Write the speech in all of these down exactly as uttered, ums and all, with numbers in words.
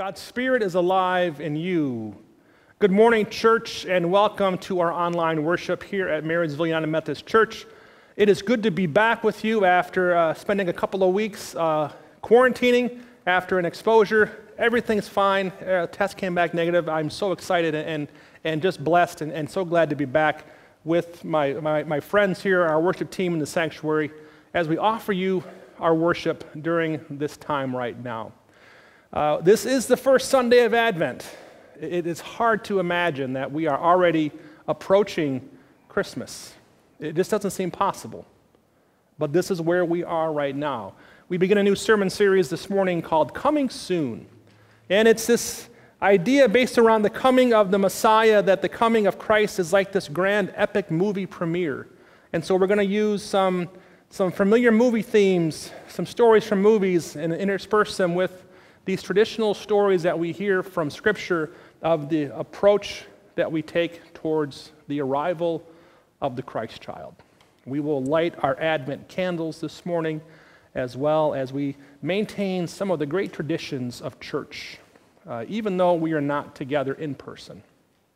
God's Spirit is alive in you. Good morning, church, and welcome to our online worship here at Marysville United Methodist Church. It is good to be back with you after uh, spending a couple of weeks uh, quarantining after an exposure. Everything's fine. Uh, test came back negative. I'm so excited and and just blessed and, and so glad to be back with my, my, my friends here, our worship team in the sanctuary, as we offer you our worship during this time right now. Uh, this is the first Sunday of Advent. It is hard to imagine that we are already approaching Christmas. It just doesn't seem possible. But this is where we are right now. We begin a new sermon series this morning called Coming Soon. And it's this idea based around the coming of the Messiah, that the coming of Christ is like this grand epic movie premiere. And so we're going to use some, some familiar movie themes, some stories from movies, and intersperse them with these traditional stories that we hear from Scripture of the approach that we take towards the arrival of the Christ child. We will light our Advent candles this morning, as well as we maintain some of the great traditions of church, uh, even though we are not together in person.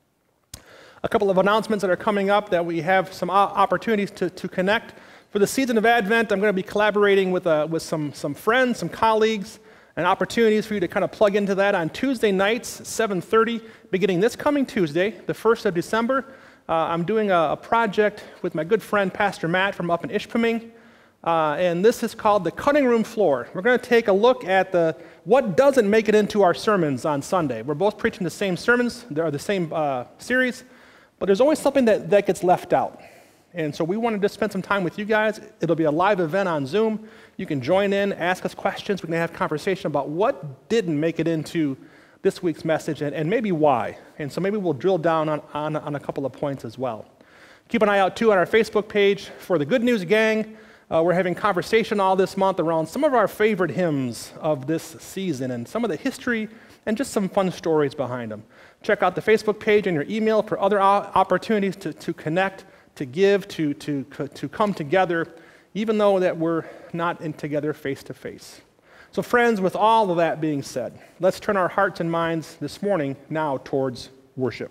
A couple of announcements that are coming up, that we have some opportunities to, to connect. For the season of Advent, I'm going to be collaborating with, uh, with some, some friends, some colleagues, and opportunities for you to kind of plug into that on Tuesday nights, seven thirty, beginning this coming Tuesday, the first of December. Uh, I'm doing a, a project with my good friend, Pastor Matt, from up in Ishpeming, uh, and this is called the Cutting Room Floor. We're going to take a look at the what doesn't make it into our sermons on Sunday. We're both preaching the same sermons, they're the same uh, series, but there's always something that, that gets left out. And so we wanted to spend some time with you guys. It'll be a live event on Zoom. You can join in, ask us questions. We're going to have a conversation about what didn't make it into this week's message and, and maybe why. And so maybe we'll drill down on, on, on a couple of points as well. Keep an eye out, too, on our Facebook page for the Good News Gang. Uh, we're having conversation all this month around some of our favorite hymns of this season and some of the history and just some fun stories behind them. Check out the Facebook page and your email for other opportunities to, to connect, to give, to, to, to come together, even though that we're not in together face-to-face. So friends, with all of that being said, let's turn our hearts and minds this morning now towards worship.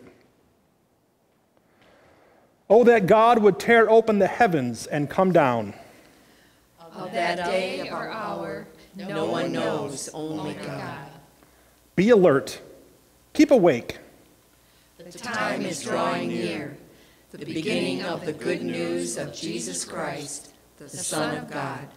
Oh, that God would tear open the heavens and come down. Of that day or hour, no one knows, only God. Be alert. Keep awake. The time is drawing near. The beginning of the good news of Jesus Christ, the Son of God.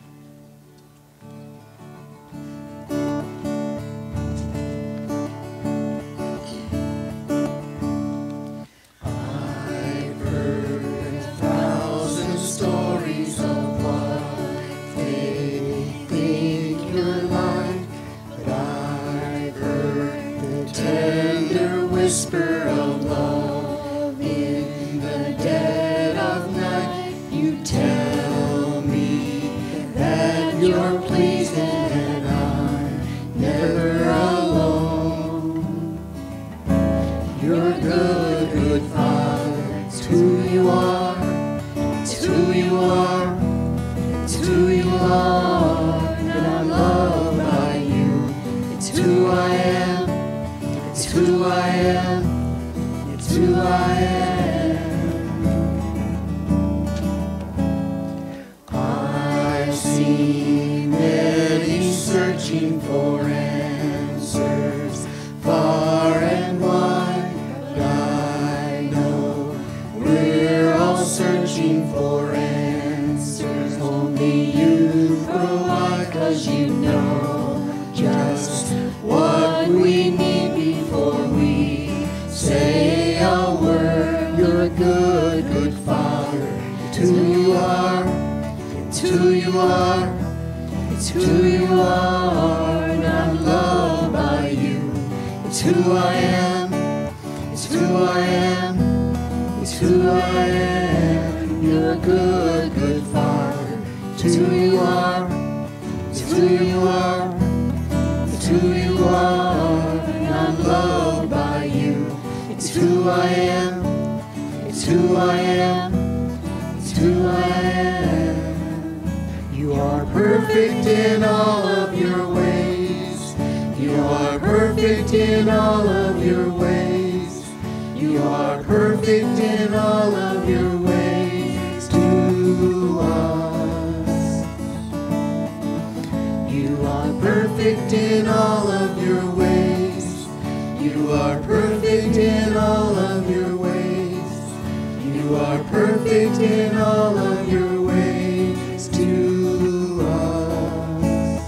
I've heard a thousand stories of what they think you're like, but I've heard the tender whisper of love in the dead of night. You tell me that you're pleased and I'm never alone. You're a good, good Father. It's who you are. It's who you are. It's who you are. And I'm loved by you. It's who I am. It's who I am. It's who I am. I've seen many searching for answers far and wide, but I know we're all searching for answers only you provide, 'cause you know just what we need before we say a word. You're a good, good Father. It's who you are. It's who you are. It's who you are. And I'm loved by you. It's who I am. It's who I am. It's who I am. You're a good, good Father. It's who you are. It's who you are. It's who you are. And I'm loved by you. It's who I am. It's who I am. It's who I am. You are perfect in all of your ways. You You are perfect in all of your ways. You are perfect in all of your ways to us. You are perfect in all of your ways. You are perfect in all of your ways. You are perfect in all of your ways to us.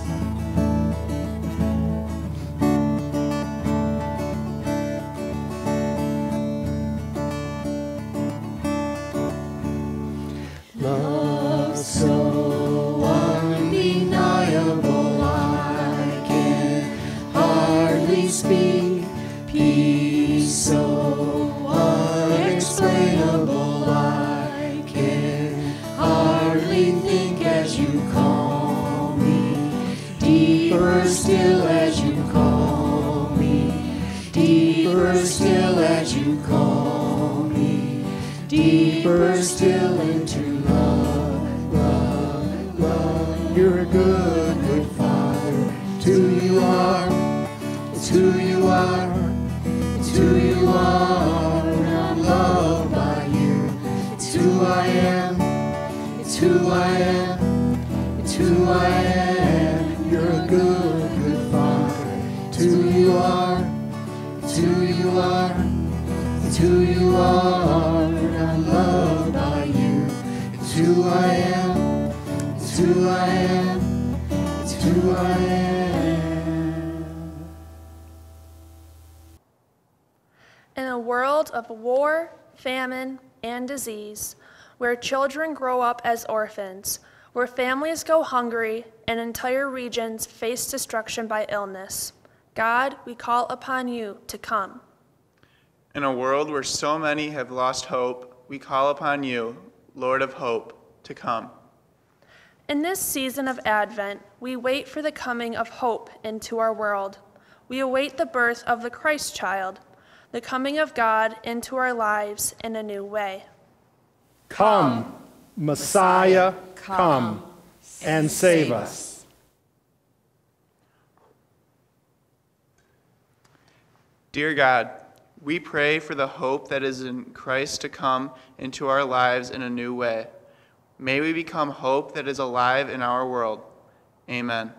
Love so undeniable, I can hardly speak. Peace so unexplainable, I can hardly think as you call me. Deeper still as you call me. Deeper still as you call me. Deeper still into love, love, love. You're a good, good Father. It's who you are. It's who you are. It's who you are. And I'm loved by you. It's who I am. It's who I am. It's who I am. You're a good, good Father. It's who you are. It's who you are. It's who you are. And I'm loved by you. It's who I am. It's who I am. It's who I am. In a world of war, famine, and disease, where children grow up as orphans, where families go hungry and entire regions face destruction by illness, God, we call upon you to come. In a world where so many have lost hope, we call upon you, Lord of hope, to come. In this season of Advent, we wait for the coming of hope into our world. We await the birth of the Christ child, the coming of God into our lives in a new way. Come, Messiah, come and save us. Dear God, we pray for the hope that is in Christ to come into our lives in a new way. May we become hope that is alive in our world. Amen.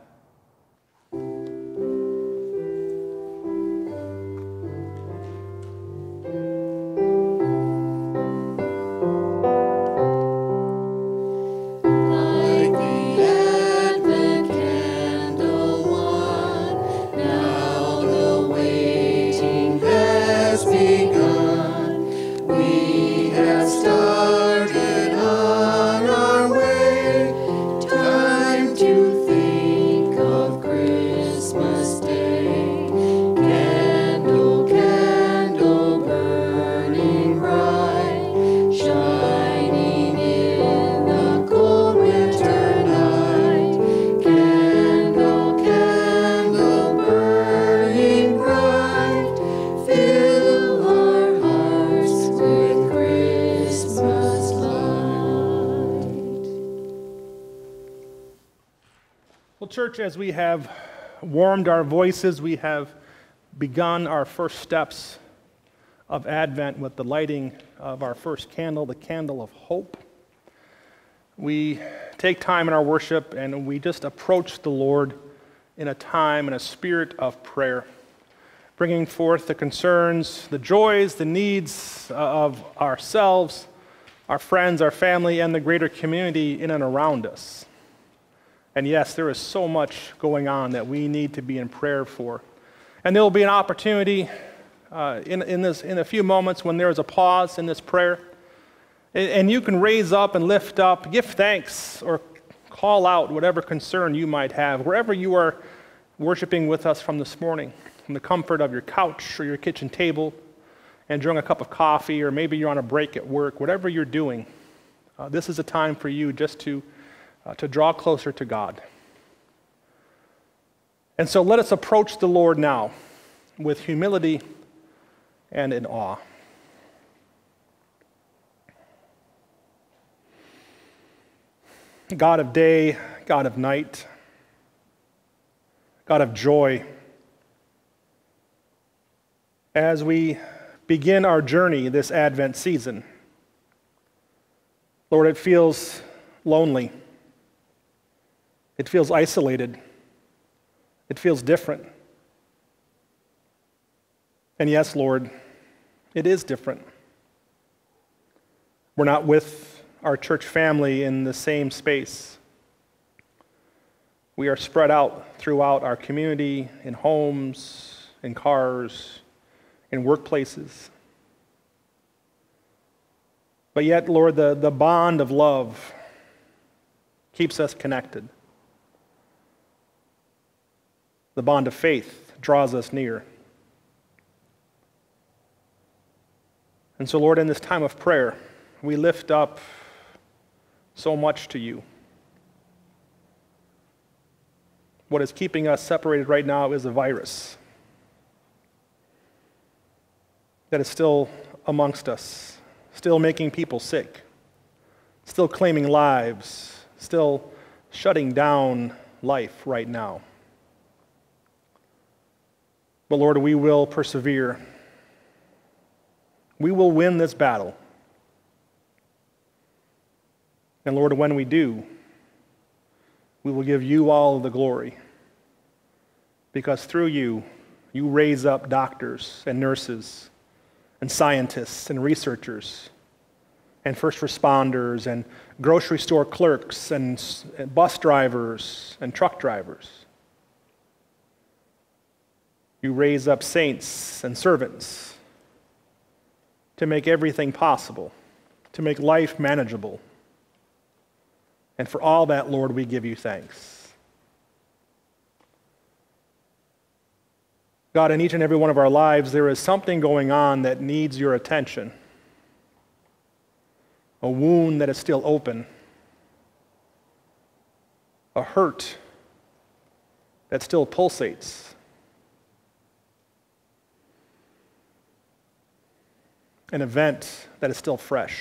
Church, as we have warmed our voices, we have begun our first steps of Advent with the lighting of our first candle, the candle of hope. We take time in our worship and we just approach the Lord in a time, in a spirit of prayer, bringing forth the concerns, the joys, the needs of ourselves, our friends, our family, and the greater community in and around us. And yes, there is so much going on that we need to be in prayer for. And there will be an opportunity uh, in, in, this, in a few moments when there is a pause in this prayer. And, and you can raise up and lift up, give thanks, or call out whatever concern you might have, wherever you are worshiping with us from this morning, from the comfort of your couch or your kitchen table, enjoying a cup of coffee, or maybe you're on a break at work, whatever you're doing. Uh, this is a time for you just to Uh, to draw closer to God. And so let us approach the Lord now with humility and in awe. God of day, God of night, God of joy, as we begin our journey this Advent season. Lord, it feels lonely. It feels isolated. It feels different. And yes, Lord, it is different. We're not with our church family in the same space. We are spread out throughout our community, in homes, in cars, in workplaces. But yet, Lord, the, the bond of love keeps us connected. The bond of faith draws us near. And so, Lord, in this time of prayer, we lift up so much to you. What is keeping us separated right now is a virus that is still amongst us, still making people sick, still claiming lives, still shutting down life right now. But Lord, we will persevere. We will win this battle. And Lord, when we do, we will give you all of the glory. Because through you, you raise up doctors and nurses and scientists and researchers and first responders and grocery store clerks and bus drivers and truck drivers. You raise up saints and servants to make everything possible, to make life manageable. And for all that, Lord, we give you thanks. God, in each and every one of our lives, there is something going on that needs your attention. A wound that is still open. A hurt that still pulsates. An event that is still fresh.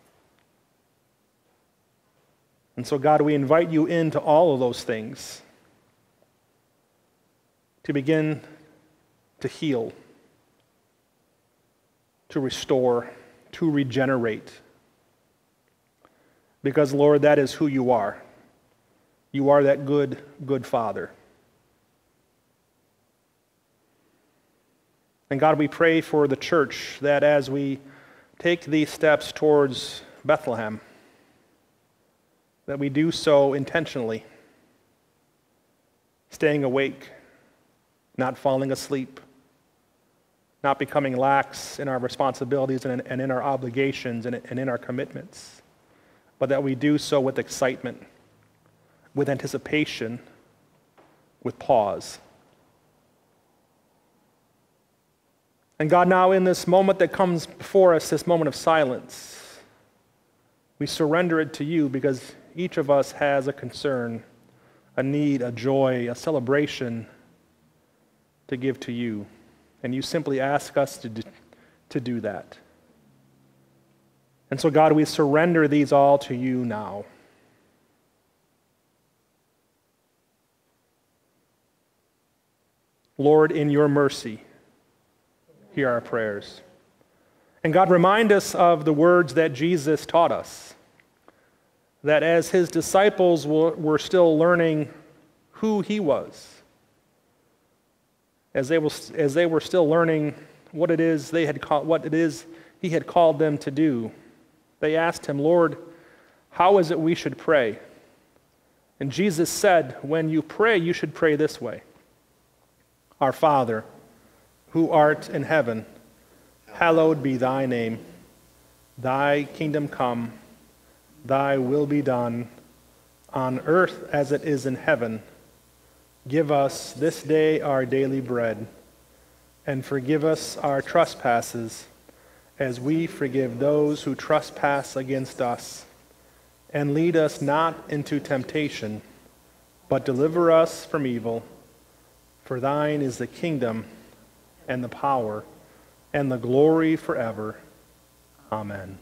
And so, God, we invite you into all of those things to begin to heal, to restore, to regenerate. Because, Lord, that is who you are. You are that good, good Father. And God, we pray for the church that as we take these steps towards Bethlehem, that we do so intentionally, staying awake, not falling asleep, not becoming lax in our responsibilities and in, and in our obligations and, and in our commitments, but that we do so with excitement, with anticipation, with pause. And God, now in this moment that comes before us, this moment of silence, we surrender it to you because each of us has a concern, a need, a joy, a celebration to give to you. And you simply ask us to do, to do that. And so, God, we surrender these all to you now. Lord, in your mercy, hear our prayers. And God, remind us of the words that Jesus taught us, that as his disciples were still learning who he was, as they were, as they were still learning what it is they had called, what it is he had called them to do, they asked him, Lord, how is it we should pray? And Jesus said, when you pray, you should pray this way. Our Father, who art in heaven, hallowed be thy name. Thy kingdom come, thy will be done, on earth as it is in heaven. Give us this day our daily bread, and forgive us our trespasses, as we forgive those who trespass against us. And lead us not into temptation, but deliver us from evil. For thine is the kingdom, and the power, and the glory forever. Amen.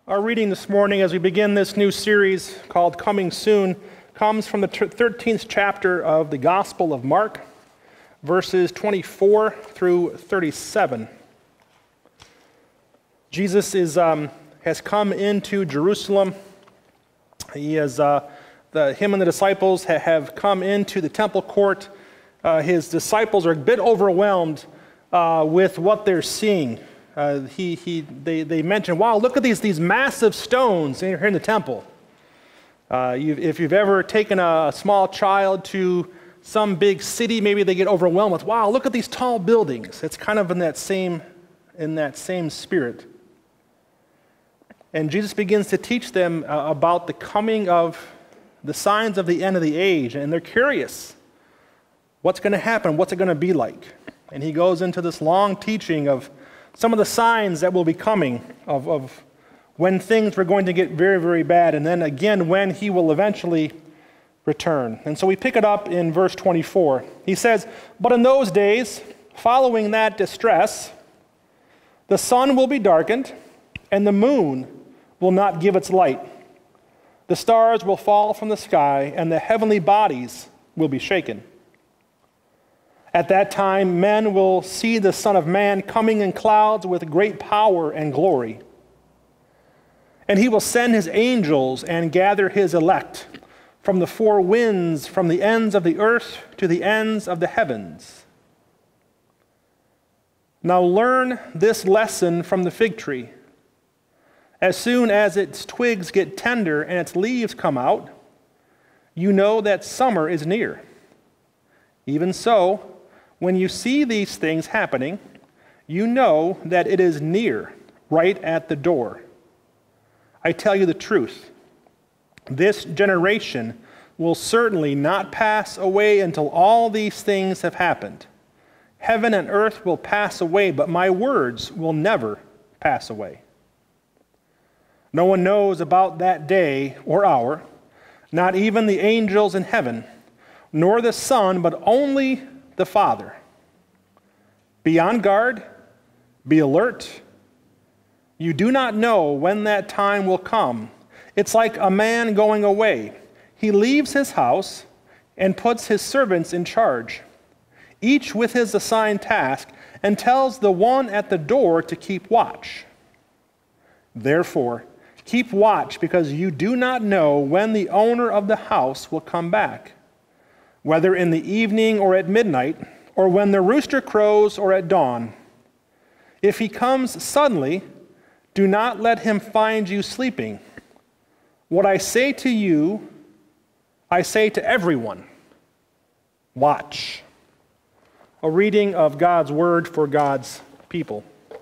Our reading this morning as we begin this new series called Coming Soon comes from the thirteenth chapter of the Gospel of Mark, verses twenty-four through thirty-seven. Jesus is, um, has come into Jerusalem. He has, uh, the, him and the disciples ha- have come into the temple court. Uh, his disciples are a bit overwhelmed uh, with what they're seeing. Uh, he, he, they, they mentioned, wow, look at these, these massive stones here in the temple. Uh, you've, if you've ever taken a small child to some big city, maybe they get overwhelmed with, wow, look at these tall buildings. It's kind of in that same, in that same spirit. And Jesus begins to teach them uh, about the coming of the signs of the end of the age, and they're curious. What's going to happen? What's it going to be like? And he goes into this long teaching of some of the signs that will be coming of, of when things were going to get very, very bad, and then again when he will eventually return. And so we pick it up in verse twenty-four. He says, "But in those days, following that distress, the sun will be darkened, and the moon will not give its light. The stars will fall from the sky, and the heavenly bodies will be shaken. At that time, men will see the Son of Man coming in clouds with great power and glory. And he will send his angels and gather his elect from the four winds, from the ends of the earth to the ends of the heavens. Now learn this lesson from the fig tree. As soon as its twigs get tender and its leaves come out, you know that summer is near. Even so, when you see these things happening, you know that it is near, right at the door. I tell you the truth. This generation will certainly not pass away until all these things have happened. Heaven and earth will pass away, but my words will never pass away. No one knows about that day or hour, not even the angels in heaven, nor the Son, but only the Father. Be on guard, be alert. You do not know when that time will come. It's like a man going away. He leaves his house and puts his servants in charge, each with his assigned task, and tells the one at the door to keep watch. Therefore, keep watch, because you do not know when the owner of the house will come back, whether in the evening or at midnight, or when the rooster crows or at dawn. If he comes suddenly, do not let him find you sleeping. What I say to you, I say to everyone, watch." A reading of God's word for God's people.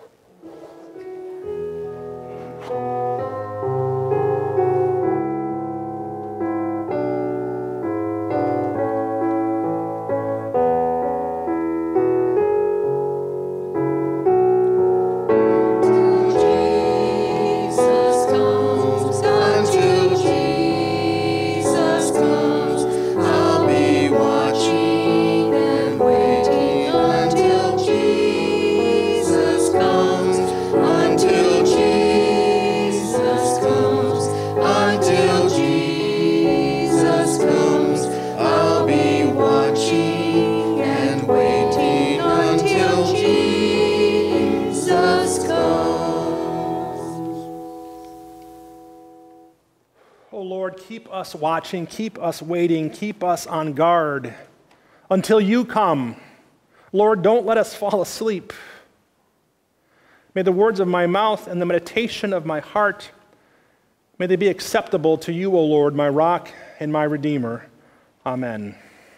Keep us watching, keep us waiting, keep us on guard until you come. Lord, don't let us fall asleep. May the words of my mouth and the meditation of my heart, may they be acceptable to you, O Lord, my rock and my redeemer. Amen.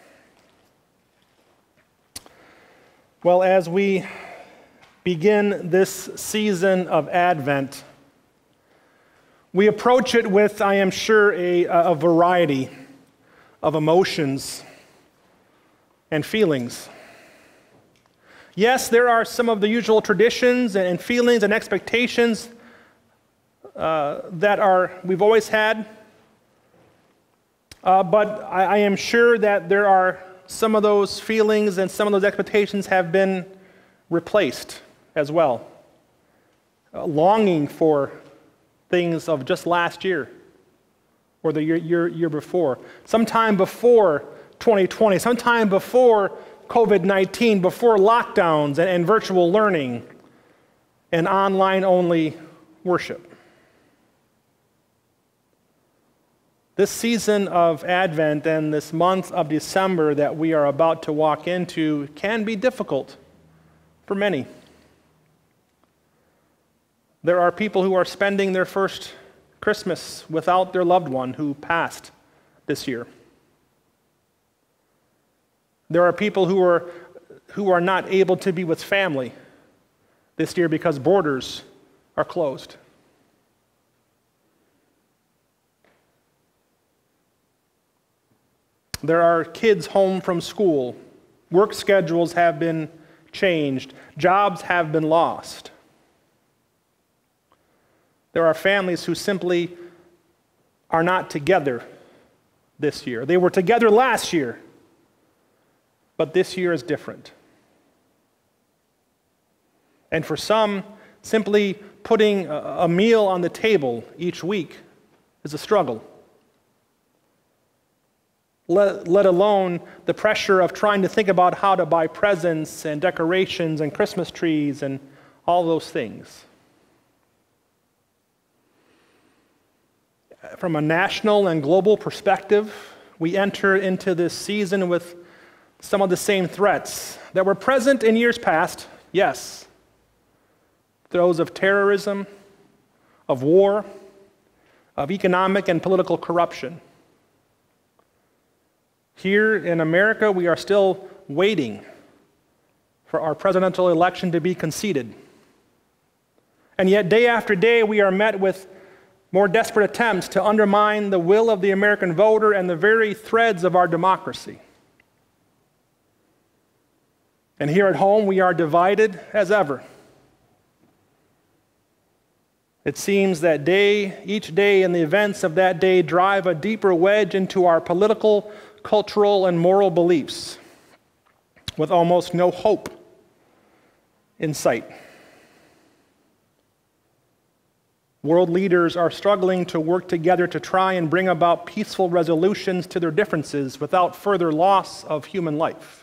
Well, as we begin this season of Advent, we approach it with, I am sure, a, a variety of emotions and feelings. Yes, there are some of the usual traditions and feelings and expectations uh, that are we've always had, uh, but I, I am sure that there are some of those feelings and some of those expectations have been replaced as well. Uh, longing for things of just last year or the year, year, year before, sometime before twenty twenty, sometime before covid nineteen, before lockdowns and, and virtual learning and online-only worship. This season of Advent and this month of December that we are about to walk into can be difficult for many. There are people who are spending their first Christmas without their loved one who passed this year. There are people who are, who are not able to be with family this year because borders are closed. There are kids home from school. Work schedules have been changed. Jobs have been lost. There are families who simply are not together this year. They were together last year, but this year is different. And for some, simply putting a meal on the table each week is a struggle. Let, let alone the pressure of trying to think about how to buy presents and decorations and Christmas trees and all those things. From a national and global perspective, we enter into this season with some of the same threats that were present in years past, yes. Those of terrorism, of war, of economic and political corruption. Here in America, we are still waiting for our presidential election to be conceded. And yet, day after day, we are met with more desperate attempts to undermine the will of the American voter and the very threads of our democracy. And here at home, we are divided as ever. It seems that day, each day and the events of that day drive a deeper wedge into our political, cultural, and moral beliefs with almost no hope in sight. World leaders are struggling to work together to try and bring about peaceful resolutions to their differences without further loss of human life.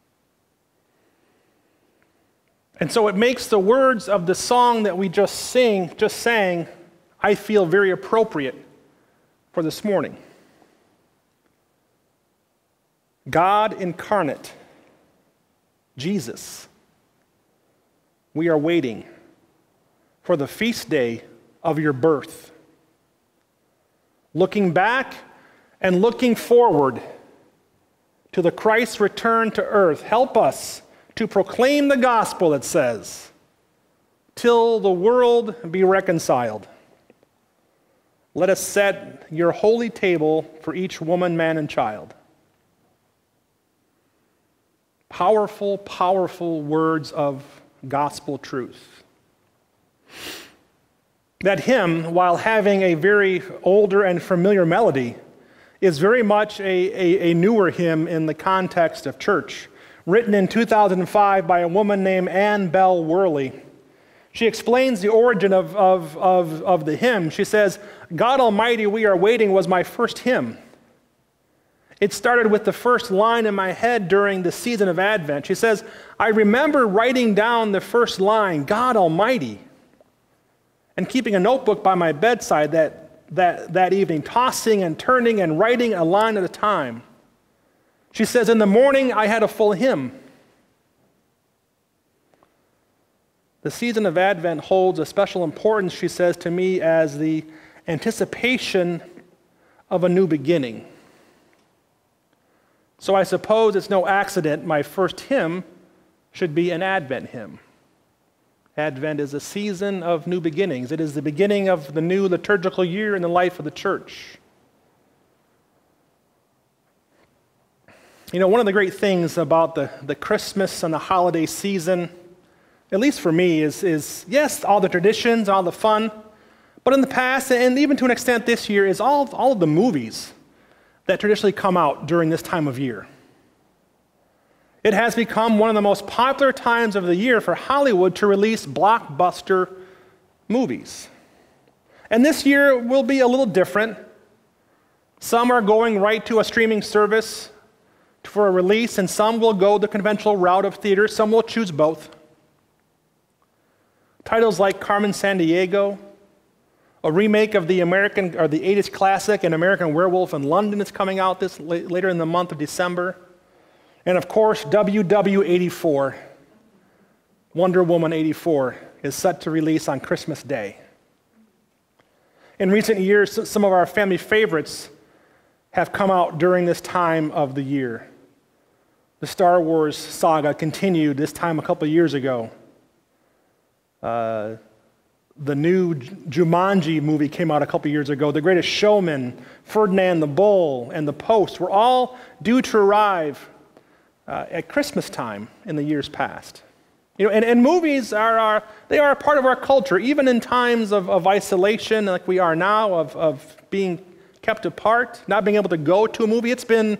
And so it makes the words of the song that we just sing, just sang, I feel very appropriate for this morning. God incarnate, Jesus, we are waiting for the feast day of your birth. Looking back and looking forward to the Christ's return to earth, help us to proclaim the gospel, it says, till the world be reconciled. Let us set your holy table for each woman, man, and child. Powerful, powerful words of gospel truth. That hymn, while having a very older and familiar melody, is very much a, a, a newer hymn in the context of church, written in two thousand five by a woman named Ann Bell Worley. She explains the origin of, of, of, of the hymn. She says, God Almighty, we are waiting was my first hymn. It started with the first line in my head during the season of Advent. She says, I remember writing down the first line, God Almighty, and keeping a notebook by my bedside that, that, that evening, tossing and turning and writing a line at a time. She says, in the morning, I had a full hymn. The season of Advent holds a special importance, she says to me, as the anticipation of a new beginning. So I suppose it's no accident my first hymn should be an Advent hymn. Advent is a season of new beginnings. It is the beginning of the new liturgical year in the life of the church. You know, one of the great things about the, the Christmas and the holiday season, at least for me, is, is, yes, all the traditions, all the fun, but in the past, and even to an extent this year, is all, all of the movies that traditionally come out during this time of year. It has become one of the most popular times of the year for Hollywood to release blockbuster movies. And this year will be a little different. Some are going right to a streaming service for a release, and some will go the conventional route of theater. Some will choose both. Titles like Carmen Sandiego, a remake of the American or the eighties classic, An American Werewolf in London, is coming out this later in the month of December. And of course, W W eighty-four, Wonder Woman eighty-four, is set to release on Christmas Day. In recent years, some of our family favorites have come out during this time of the year. The Star Wars saga continued this time a couple of years ago. Uh, the new Jumanji movie came out a couple of years ago. The Greatest Showman, Ferdinand the Bull, and The Post were all due to arrive uh, at Christmas time in the years past. You know, and, and movies are, are they are a part of our culture, even in times of, of isolation like we are now, of, of being kept apart, not being able to go to a movie. It's been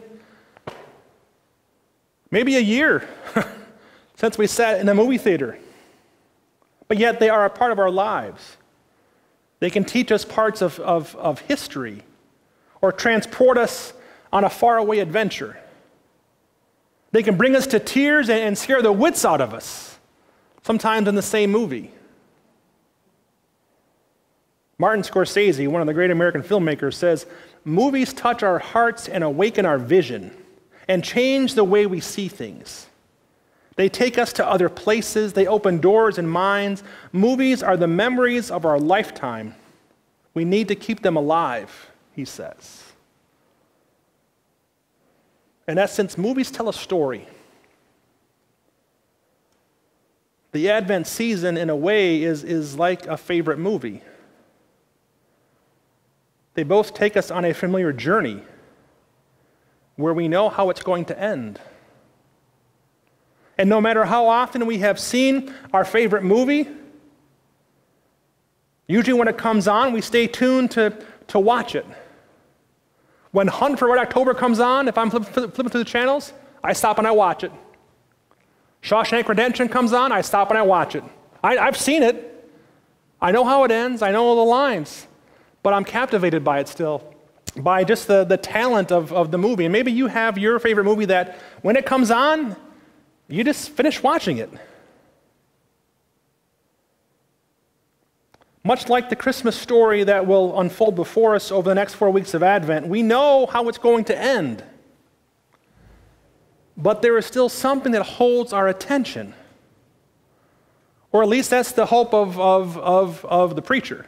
maybe a year since we sat in a movie theater. But yet they are a part of our lives. They can teach us parts of, of, of history or transport us on a faraway adventure. They can bring us to tears and, and scare the wits out of us, sometimes in the same movie. Martin Scorsese, one of the great American filmmakers, says, "Movies touch our hearts and awaken our vision and change the way we see things. They take us to other places. They open doors in minds. Movies are the memories of our lifetime. We need to keep them alive," he says. In essence, movies tell a story. The Advent season, in a way, is, is like a favorite movie. They both take us on a familiar journey where we know how it's going to end. And no matter how often we have seen our favorite movie, usually when it comes on, we stay tuned to, to watch it. When Hunt for Red October comes on, if I'm flipping through the channels, I stop and I watch it. Shawshank Redemption comes on, I stop and I watch it. I, I've seen it. I know how it ends. I know all the lines. But I'm captivated by it still, by just the, the talent of, of the movie. And maybe you have your favorite movie that when it comes on, you just finish watching it. Much like the Christmas story that will unfold before us over the next four weeks of Advent, we know how it's going to end. But there is still something that holds our attention. Or at least that's the hope of, of, of, of the preacher.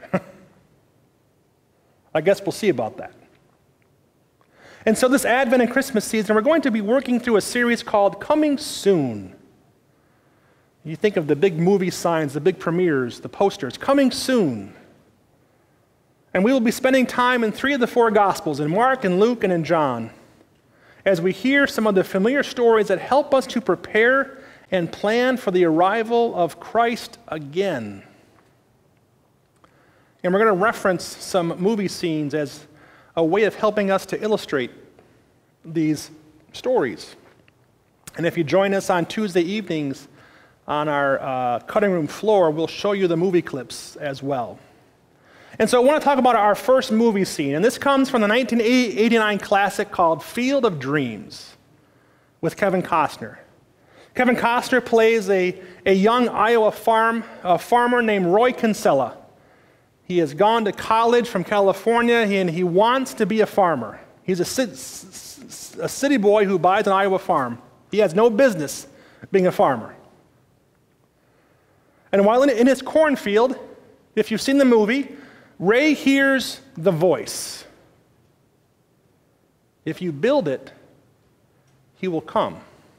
I guess we'll see about that. And so this Advent and Christmas season, we're going to be working through a series called Coming Soon. You think of the big movie signs, the big premieres, the posters, coming soon. And we will be spending time in three of the four Gospels, in Mark and Luke and in John, as we hear some of the familiar stories that help us to prepare and plan for the arrival of Christ again. And we're going to reference some movie scenes as a way of helping us to illustrate these stories. And if you join us on Tuesday evenings on our uh, cutting room floor, we'll show you the movie clips as well. And so I want to talk about our first movie scene, and this comes from the nineteen eighty-nine classic called Field of Dreams with Kevin Costner. Kevin Costner plays a, a young Iowa farm, a farmer named Roy Kinsella. He has gone to college from California, and he wants to be a farmer. He's a, a city boy who buys an Iowa farm. He has no business being a farmer. And while in, in his cornfield, if you've seen the movie, Ray hears the voice. If you build it, he will come.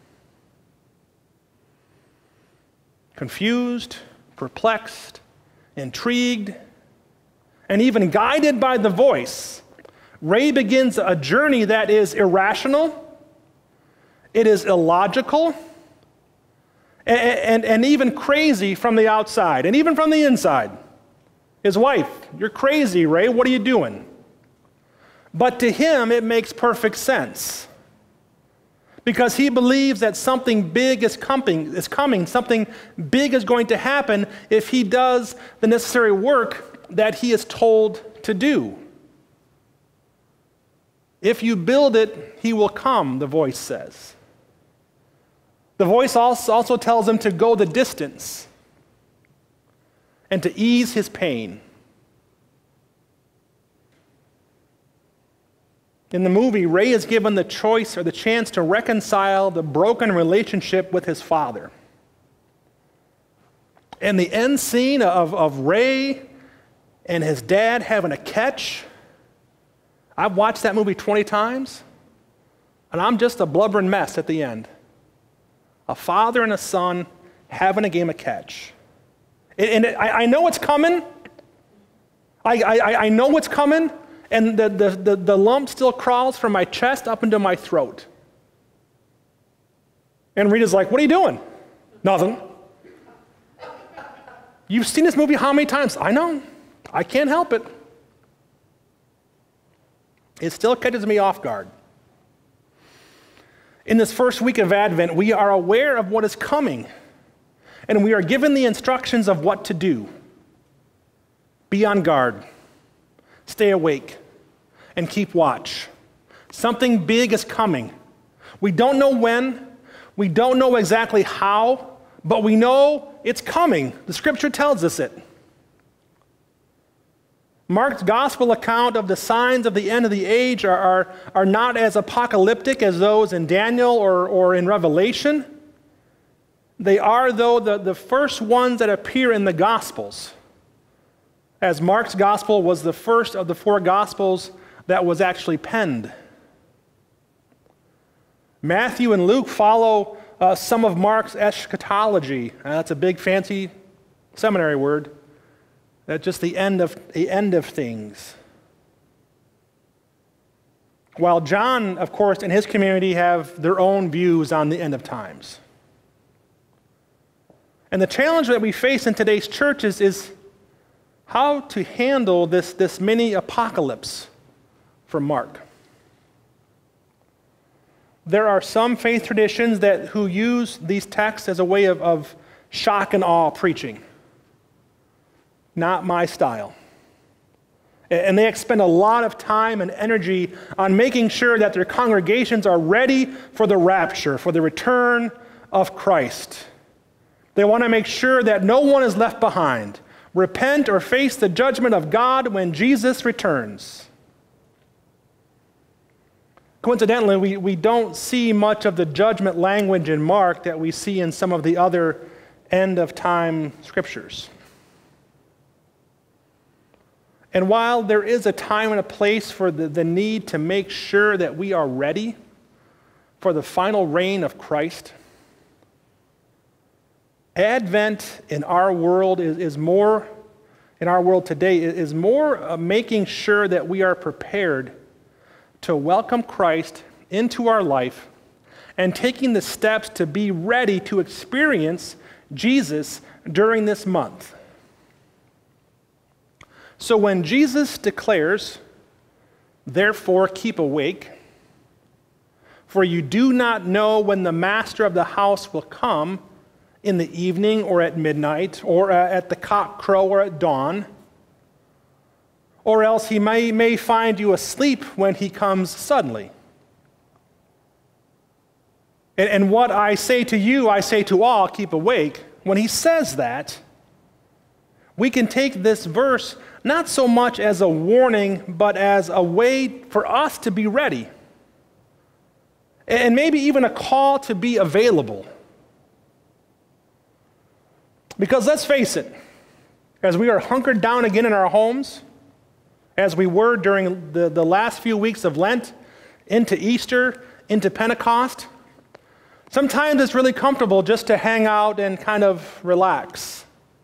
Confused, perplexed, intrigued, and even guided by the voice, Ray begins a journey that is irrational, it is illogical, and, and, and even crazy from the outside, and even from the inside. His wife, "You're crazy, Ray, what are you doing?" But to him, it makes perfect sense. Because he believes that something big is coming, is coming, something big is going to happen if he does the necessary work that he is told to do. If you build it, he will come, the voice says. The voice also tells him to go the distance and to ease his pain. In the movie, Ray is given the choice or the chance to reconcile the broken relationship with his father. And the end scene of, of Ray and his dad having a catch, I've watched that movie twenty times, and I'm just a blubbering mess at the end. A father and a son having a game of catch. And, and I, I know it's coming. I, I, I know what's coming, and the, the, the, the lump still crawls from my chest up into my throat. And Rita's like, what are you doing? Nothing. You've seen this movie how many times? I know. I can't help it. It still catches me off guard. In this first week of Advent, we are aware of what is coming, and we are given the instructions of what to do. Be on guard, stay awake, and keep watch. Something big is coming. We don't know when, we don't know exactly how, but we know it's coming. The scripture tells us it. Mark's gospel account of the signs of the end of the age are, are, are not as apocalyptic as those in Daniel or, or in Revelation. They are, though, the, the first ones that appear in the Gospels, as Mark's gospel was the first of the four Gospels that was actually penned. Matthew and Luke follow uh, some of Mark's eschatology. Uh, that's a big, fancy seminary word. That's just the end of the end of things. While John, of course, and his community have their own views on the end of times. And the challenge that we face in today's churches is how to handle this, this mini apocalypse from Mark. There are some faith traditions that who use these texts as a way of, of shock and awe preaching. Not my style. And they expend a lot of time and energy on making sure that their congregations are ready for the rapture, for the return of Christ. They want to make sure that no one is left behind. Repent or face the judgment of God when Jesus returns. Coincidentally, we, we don't see much of the judgment language in Mark that we see in some of the other end-of-time scriptures. And while there is a time and a place for the, the need to make sure that we are ready for the final reign of Christ, Advent in our world is, is more, in our world today, is more uh, making sure that we are prepared to welcome Christ into our life and taking the steps to be ready to experience Jesus during this month. So when Jesus declares, therefore keep awake, for you do not know when the master of the house will come, in the evening or at midnight or at the cock crow or at dawn, or else he may, may find you asleep when he comes suddenly. And, and what I say to you, I say to all, keep awake. When he says that, we can take this verse not so much as a warning, but as a way for us to be ready. And maybe even a call to be available. Because let's face it, as we are hunkered down again in our homes, as we were during the, the last few weeks of Lent, into Easter, into Pentecost, sometimes it's really comfortable just to hang out and kind of relax.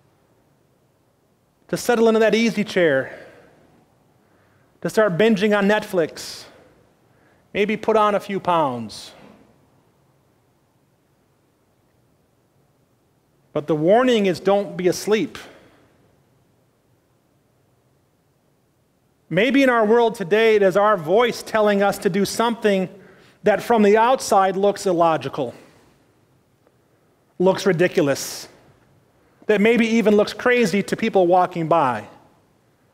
To settle into that easy chair, to start binging on Netflix, maybe put on a few pounds. But the warning is don't be asleep. Maybe in our world today, it is our voice telling us to do something that from the outside looks illogical, looks ridiculous, that maybe even looks crazy to people walking by.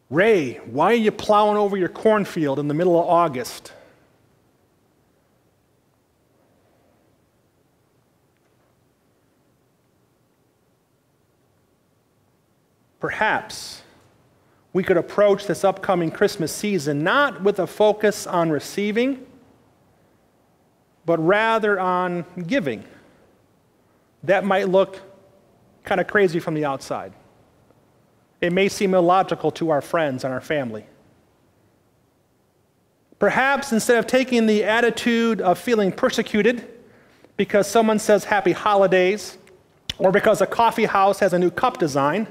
Ray, why are you plowing over your cornfield in the middle of August? Perhaps we could approach this upcoming Christmas season not with a focus on receiving, but rather on giving. That might look kind of crazy from the outside. It may seem illogical to our friends and our family. Perhaps instead of taking the attitude of feeling persecuted because someone says happy holidays or because a coffee house has a new cup design,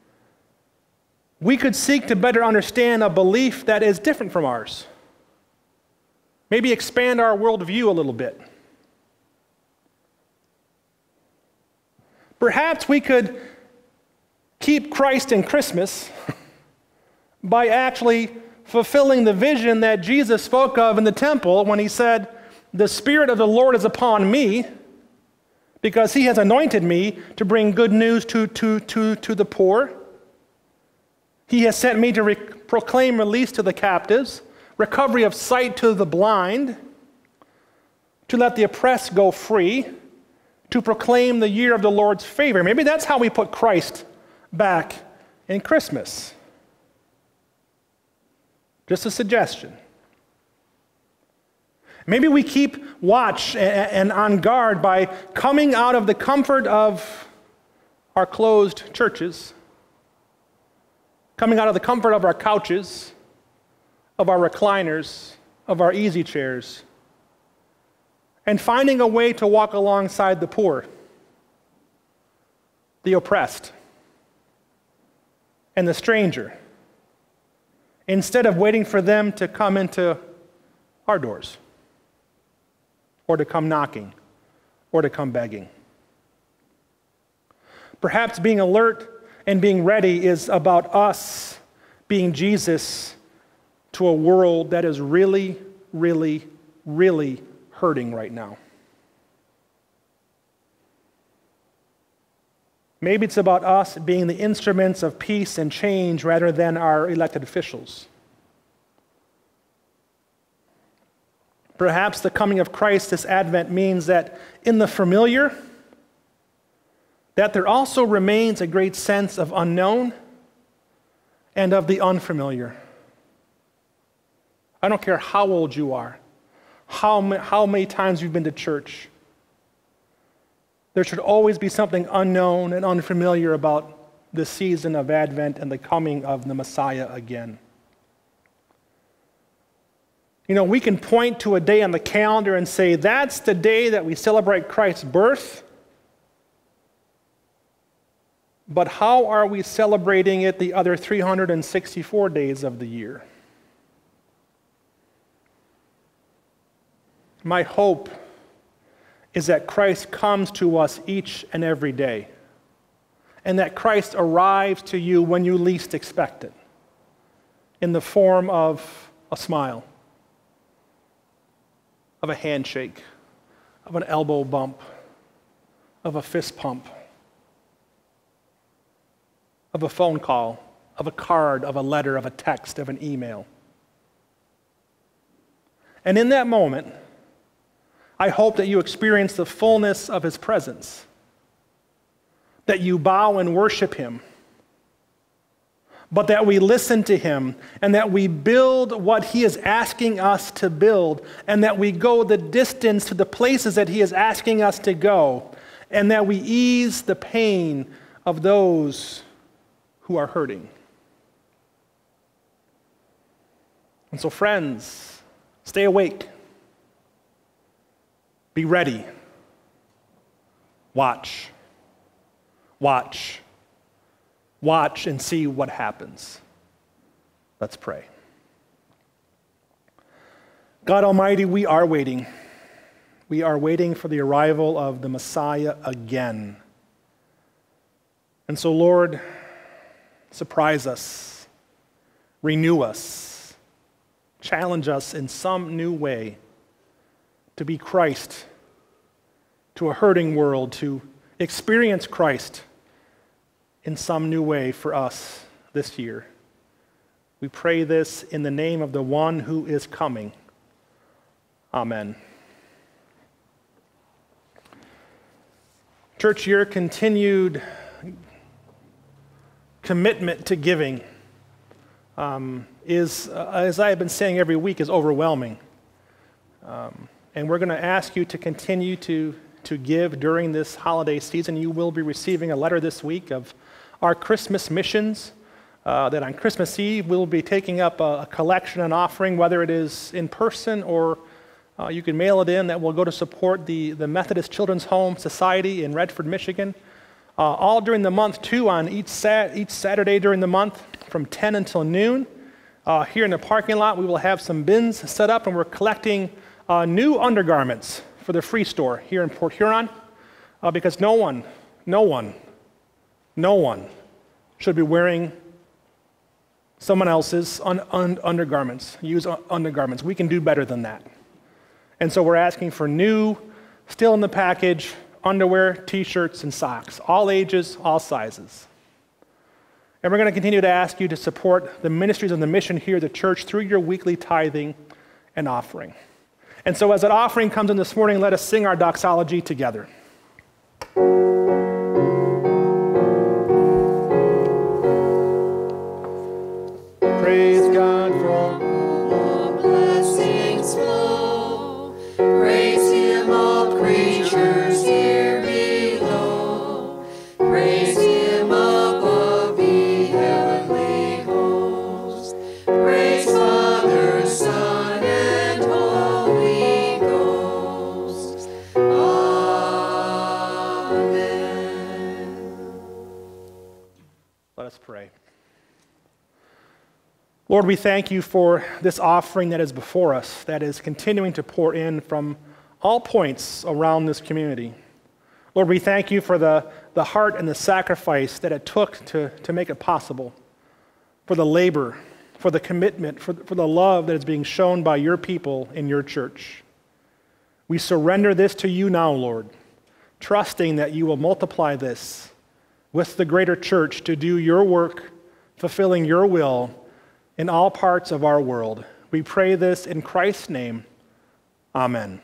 we could seek to better understand a belief that is different from ours. Maybe expand our worldview a little bit. Perhaps we could keep Christ in Christmas by actually fulfilling the vision that Jesus spoke of in the temple when he said, "The Spirit of the Lord is upon me because he has anointed me to bring good news to, to, to, to the poor. He has sent me to re- proclaim release to the captives, recovery of sight to the blind, to let the oppressed go free, to proclaim the year of the Lord's favor." Maybe that's how we put Christ back in Christmas. Just a suggestion. Maybe we keep watch and on guard by coming out of the comfort of our closed churches, coming out of the comfort of our couches, of our recliners, of our easy chairs, and finding a way to walk alongside the poor, the oppressed, and the stranger, instead of waiting for them to come into our doors, or to come knocking, or to come begging. Perhaps being alert and being ready is about us being Jesus to a world that is really, really, really hurting right now. Maybe it's about us being the instruments of peace and change rather than our elected officials. Perhaps the coming of Christ this Advent means that in the familiar, that there also remains a great sense of unknown and of the unfamiliar. I don't care how old you are, how, ma- how many times you've been to church. There should always be something unknown and unfamiliar about the season of Advent and the coming of the Messiah again. You know, we can point to a day on the calendar and say, that's the day that we celebrate Christ's birth. But how are we celebrating it the other three hundred sixty-four days of the year? My hope is that Christ comes to us each and every day, and that Christ arrives to you when you least expect it, in the form of a smile, of a handshake, of an elbow bump, of a fist pump, of a phone call, of a card, of a letter, of a text, of an email. And in that moment, I hope that you experience the fullness of his presence, that you bow and worship him, but that we listen to him, and that we build what he is asking us to build, and that we go the distance to the places that he is asking us to go, and that we ease the pain of those who are hurting. And so, friends, stay awake. Be ready. Watch. Watch. Watch and see what happens. Let's pray. God Almighty, we are waiting. We are waiting for the arrival of the Messiah again. And so, Lord, surprise us, renew us, challenge us in some new way to be Christ to a hurting world, to experience Christ in some new way for us this year. We pray this in the name of the one who is coming. Amen. Church, your continued commitment to giving um, is, uh, as I have been saying every week, is overwhelming. Um, and we're going to ask you to continue to, to give during this holiday season. You will be receiving a letter this week of our Christmas missions, uh, that on Christmas Eve we'll be taking up a, a collection and offering, whether it is in person or uh, you can mail it in, that will go to support the, the Methodist Children's Home Society in Redford, Michigan. Uh, all during the month, too, on each, sat- each Saturday during the month from ten until noon. Uh, here in the parking lot, we will have some bins set up, and we're collecting uh, new undergarments for the Free Store here in Port Huron, uh, because no one, no one, no one should be wearing someone else's un- un- undergarments, use un- undergarments. We can do better than that. And so we're asking for new, still in the package, underwear, t-shirts, and socks, all ages, all sizes. And we're going to continue to ask you to support the ministries and the mission here at the church through your weekly tithing and offering. And so as that offering comes in this morning, let us sing our doxology together. Praise God for all All blessings flow. Praise Him, all creatures here below. Praise Him above the heavenly host. Praise Father, Son, and Holy Ghost. Amen. Let us pray. Lord, we thank you for this offering that is before us, that is continuing to pour in from all points around this community. Lord, we thank you for the, the heart and the sacrifice that it took to, to make it possible, for the labor, for the commitment, for, for the love that is being shown by your people in your church. We surrender this to you now, Lord, trusting that you will multiply this with the greater church to do your work, fulfilling your will in all parts of our world. We pray this in Christ's name. Amen.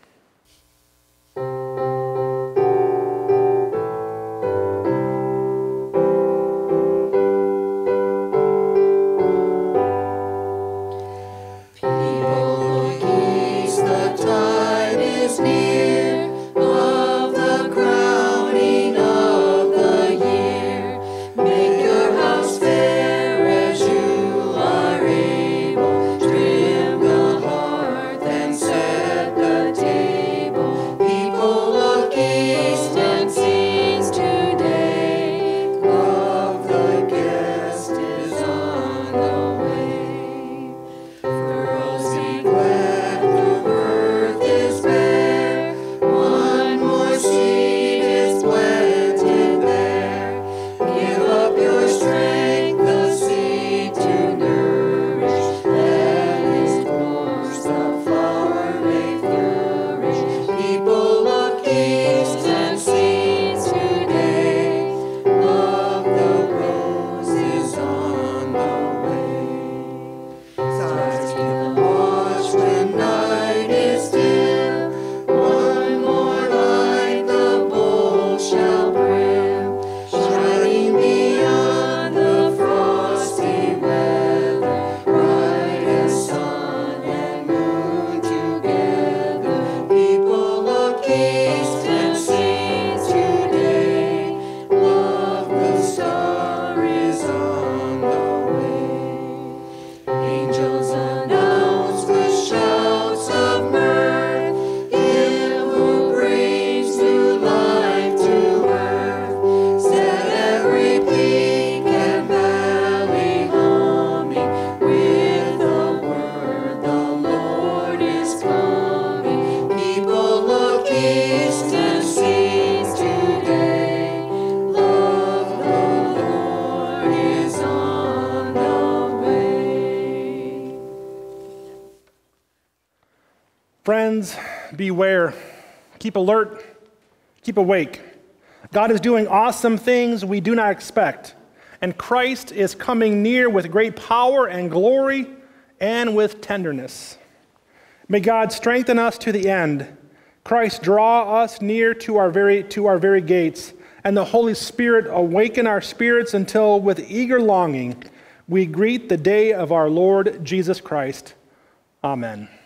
Friends, beware. Keep alert. Keep awake. God is doing awesome things we do not expect. and Christ is coming near with great power and glory and with tenderness. May God strengthen us to the end. Christ draw us near to our very, to our very gates, and the Holy Spirit awaken our spirits until with eager longing we greet the day of our Lord Jesus Christ. Amen.